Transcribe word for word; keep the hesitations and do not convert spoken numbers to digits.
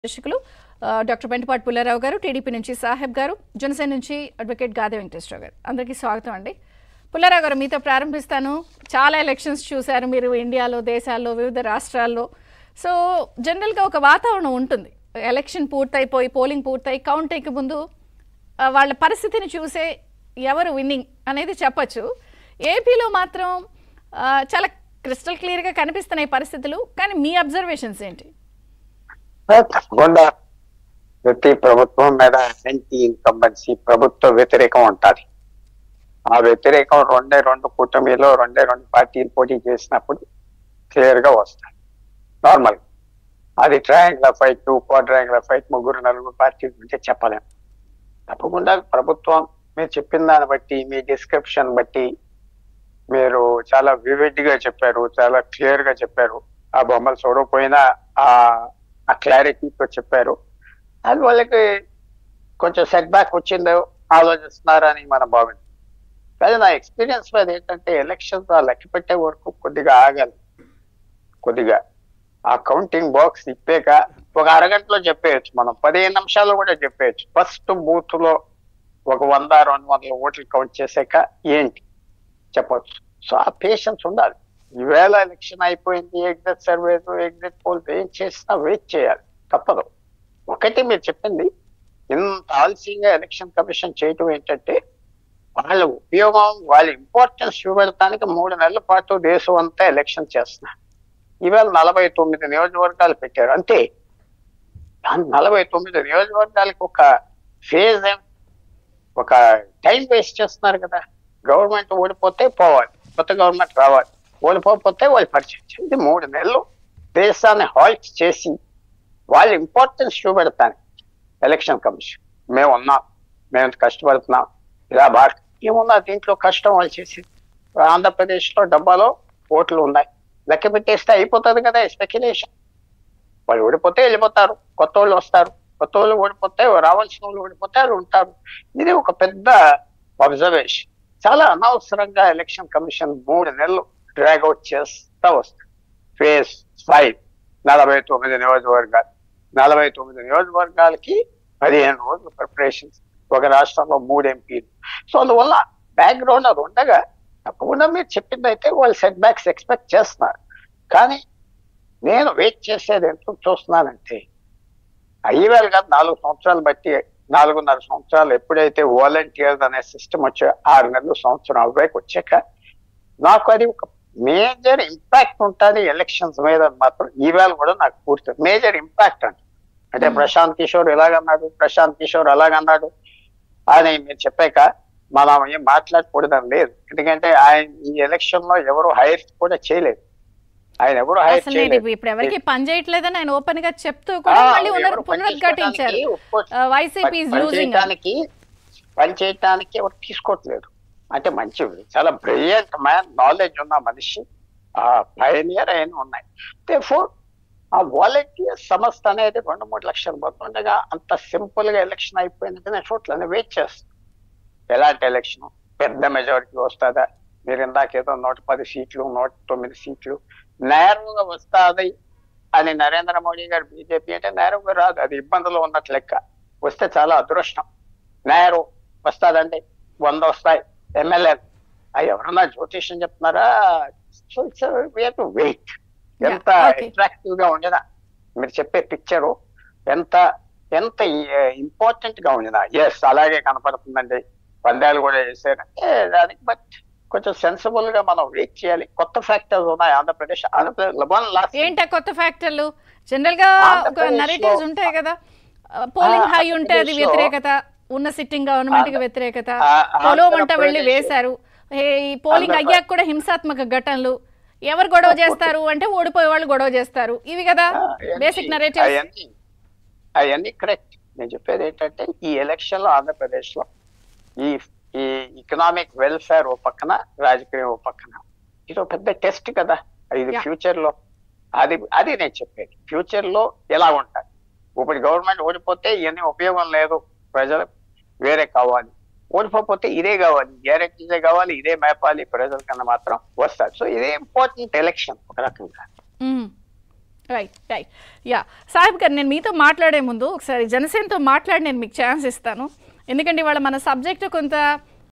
దర్శకులు డాక్టర్ పెంటపాటి పుల్లారావు గారు, టీడీపీ నుంచి సాహెబ్ గారు, జనసేన నుంచి అడ్వకేట్ గాదే వెంకటేశ్వరరావు గారు. అందరికీ స్వాగతం అండి. పుల్లారావు గారు, మీతో ప్రారంభిస్తాను. చాలా ఎలక్షన్స్ చూశారు మీరు ఇండియాలో, దేశాల్లో, వివిధ రాష్ట్రాల్లో. సో జనరల్గా ఒక వాతావరణం ఉంటుంది. ఎలక్షన్ పూర్తయిపోయి పోలింగ్ పూర్తయి కౌంట్ అయ్యే ముందు వాళ్ళ పరిస్థితిని చూసే ఎవరు విన్నింగ్ అనేది చెప్పచ్చు. ఏపీలో మాత్రం చాలా క్రిస్టల్ క్లియర్గా కనిపిస్తున్నాయి పరిస్థితులు. కానీ మీ అబ్జర్వేషన్స్ ఏంటి? తప్పకుండా ప్రతి ప్రభుత్వం మీద యాంటీ ఇన్కంబెన్సీ ప్రభుత్వ వ్యతిరేకం ఉంటుంది. ఆ వ్యతిరేకం రెండే రెండు కూటమిలో రెండే రెండు పార్టీలు పోటీ చేసినప్పుడు క్లియర్ గా వస్తాయి. నార్మల్ అది ట్రయాంగులర్ ఫైట్, క్వాడ్రాంగులర్ ఫైట్, ముగ్గురు నలుగురు పార్టీలు ఉంటే చెప్పలేము. తప్పకుండా ప్రభుత్వం మీరు చెప్పిన దాన్ని బట్టి, మీ డిస్క్రిప్షన్ బట్టి మీరు చాలా వివిడ్ గా చెప్పారు, చాలా క్లియర్ గా చెప్పారు. ఆ బొమ్మలు చూడకపోయినా ఆ ఆ క్లారిటీతో చెప్పారు. అది వాళ్ళకి కొంచెం సెట్ బ్యాక్ వచ్చిందో ఆలోచిస్తున్నారని మనం బాగుంది. కానీ నా ఎక్స్పీరియన్స్ మీద ఏంటంటే ఎలక్షన్స్ లెక్క పెట్టే వరకు కొద్దిగా ఆగాలి. కొద్దిగా ఆ కౌంటింగ్ బాక్స్ ఇప్పాక ఒక అరగంటలో చెప్పేయచ్చు, మనం పదిహేను నిమిషాల్లో కూడా చెప్పేయచ్చు. ఫస్ట్ బూత్ లో ఒక వంద రెండు వందల ఓట్లు కౌంట్ చేసాక ఏంటి చెప్పవచ్చు. సో ఆ పేషెన్స్ ఉండాలి. ఈవేళ ఎలక్షన్ అయిపోయింది, ఎగ్జిట్ సర్వేస్, ఎగ్జిట్ పోల్స్ ఏం చేసినా వెయిట్ చేయాలి, తప్పదు. ఒకటి మీరు చెప్పింది, ఇంత ఆలస్యంగా ఎలక్షన్ కమిషన్ చేయటం ఏంటంటే వాళ్ళ ఉపయోగం, వాళ్ళ ఇంపార్టెన్స్ చూపెడటానికి మూడు నెలల పాటు దేశం అంతా ఎలక్షన్ చేస్తున్నారు. ఈవేళ నలభై తొమ్మిది నియోజకవర్గాలు పెట్టారు అంతే. నలభై తొమ్మిది నియోజకవర్గాలకు ఒక ఫేజ్ ఒక టైం వేస్ట్ చేస్తున్నారు కదా. గవర్నమెంట్ ఓడిపోతే పోవాలి, కొత్త గవర్నమెంట్ రావాలి, ఓడిపోతే వాళ్ళు పరిచయం. ఇది మూడు నెలలు దేశాన్ని హాల్ట్ చేసి వాళ్ళ ఇంపార్టెన్స్ చూపెడతాను ఎలక్షన్ కమిషన్. మేము ఉన్నాం, మేము కష్టపడుతున్నాం, ఇలా బాగా ఏమున్నా దీంట్లో కష్టం వాళ్ళు చేసి. ఆంధ్రప్రదేశ్లో డబ్బాలో ఓట్లు ఉన్నాయి, లెక్క పెట్టేస్తే అయిపోతుంది కదా. స్పెక్యులేషన్, వాళ్ళు ఓడిపోతే వెళ్ళిపోతారు, కొత్త వాళ్ళు వస్తారు, కొత్త వాళ్ళు ఓడిపోతే రావాల్సిన వాళ్ళు ఓడిపోతే వాళ్ళు ఉంటారు. ఇది ఒక పెద్ద అబ్జర్వేషన్. చాలా అనవసరంగా ఎలక్షన్ కమిషన్ మూడు నెలలు డ్రాగ్ అవుట్ చేస్తా వస్తుంది. ఫేజ్ ఫైవ్ నలభై తొమ్మిది నియోజకవర్గాలు నలభై తొమ్మిది నియోజకవర్గాలకి పదిహేను రోజులు ప్రిపరేషన్స్, ఒక రాష్ట్రంలో మూడు ఎంపీలు. సో అందువల్ల బ్యాక్గ్రౌండ్ అది ఉండగా తప్పకుండా మీరు చెప్పింది అయితే వాళ్ళు సెట్ బ్యాక్స్ ఎక్స్పెక్ట్ చేస్తున్నారు. కానీ నేను వెయిట్ చేసేది ఎంత చూస్తున్నానంటే అయ్యేవాళ్ళు కాదు, నాలుగు సంవత్సరాలు బట్టి నాలుగున్నర సంవత్సరాలు ఎప్పుడైతే వాలంటీర్స్ అనే సిస్టమ్ వచ్చే ఆరు నెలలు సంవత్సరం అవ్వాక వచ్చాక నాకు అది ఒక మేజర్ ఇంపాక్ట్ ఉంటుంది ఎలక్షన్స్ మీద మాత్రం. ఈవేళ కూడా నాకు పూర్తి మేజర్ ఇంపాక్ట్ అండి. అంటే ప్రశాంత్ కిషోర్ ఇలాగన్నాడు, ప్రశాంత్ కిషోర్ అలాగన్నాడు అని మీరు చెప్పాక మనం ఏం మాట్లాడకూడదని లేదు. ఎందుకంటే ఆయన ఈ ఎలక్షన్ లో ఎవరు హైర్ కూడా చేయలేదు. ఆయన ఎవరు హైర్ చేయలేదు. ఇప్పుడు ఎవరికి పని చేయట్లేదని ఆయన ఓపెన్ గా చెప్తూ కూడా పని చేయడానికి ఎవరు తీసుకోవట్లేదు. అంటే మంచి చాలా బ్రిలియంట్ మ్యాన్, నాలెడ్జ్ ఉన్న మనిషి, ఆ పయనియర్ అయిన ఉన్నాయి. దేర్ఫోర్ ఆ వాలంటీర్ సంస్థ అనేది రెండు మూడు లక్షల మంది ఉండగా అంత సింపుల్ గా ఎలక్షన్ అయిపోయిందంటే నేను చూడలేదు, వెయిట్ చేస్తాను. ఎలాంటి ఎలక్షన్ పెద్ద మెజారిటీ వస్తుందా? మీరు ఇందాకేదో నూట పది సీట్లు నూట తొమ్మిది సీట్లు నేరుగా వస్తుంది అని నరేంద్ర మోడీ గారు బీజేపీ అంటే నేరుగా రాదు, అది ఇబ్బందులు ఉన్నట్లు లెక్క. వస్తే చాలా అదృష్టం. నేరు వస్తుందండి, వంద వస్తాయి ఎమ్మెల్యేలు. అవి ఎవరన్నా జ్యోతిష్యం చెప్తున్నారా? So it's we have to wait. ఎంత అట్రాక్టివ్ గా ఉండేదా మీరు చెప్పే పిక్చరు, ఎంత ఎంత ఇంపార్టెంట్ గా ఉండేదా. ఎస్ అలాగే కనపడుతుందండి, పందాలు కూడా చేశారంటే దానికి. బట్ కొంచెం సెన్సిబుల్ గా మనం వెయిట్ చేయాలి. కొత్త ఫ్యాక్టర్స్ ఉన్నాయి ఆంధ్రప్రదేశ్. ఆంధ్రప్రదేశ్ ఏంటా కొత్త ఫ్యాక్టర్లు? జనరల్ గా నరేటివ్స్ ఉంటాయి కదా, పోలింగ్ హై ఉంటే అది వ్యతిరేకత, ఉన్న సిట్టింగ్ గవర్నమెంట్ కి వ్యతిరేకత, పొలవమంట వెళ్ళి వేశారు, ఈ పోలింగ్ అయ్యాక కూడా హింసాత్మక ఘటనలు, ఎవరు గొడవ చేస్తారు అంటే ఓడిపోయే వాళ్ళు గొడవ చేస్తారు, ఇవి కదా బేసిక్ నరేటివ్స్. అవన్నీ కరెక్ట్. నేను చెప్పేది ఏంటంటే ఈ ఎలక్షన్ లో ఆంధ్రప్రదేశ్ లో ఈ ఈ ఎకనామిక్ వెల్ఫేర్ ఓ పక్కన, రాజకీయం ఓ పక్కన, ఇది ఒక పెద్ద టెస్ట్ కదా. ఇది ఫ్యూచర్ లో అది అది నేను చెప్పేది ఫ్యూచర్ లో ఎలా ఉంటుంది. ఇప్పుడు గవర్నమెంట్ ఓడిపోతే ఇవన్నీ ఉపయోగం లేదు, ప్రజలు వేరే కావాలి. ఓడిపోతే ఇదే కావాలి, గ్యారెంటీసే కావాలి, ఇదే మేపాలి ప్రజల కన్నా మాత్రం వస్తారు. సో ఇదే ఇంపార్టెంట్ ఎలక్షన్ ఒక రకంగా. రైట్ రైట్ యా సాహెబ్ గారు, నేను మీతో మాట్లాడే ముందు ఒకసారి జనసేనతో మాట్లాడి నేను మీకు ఛాన్స్ ఇస్తాను. ఎందుకంటే ఇవాళ మన సబ్జెక్టు కొంత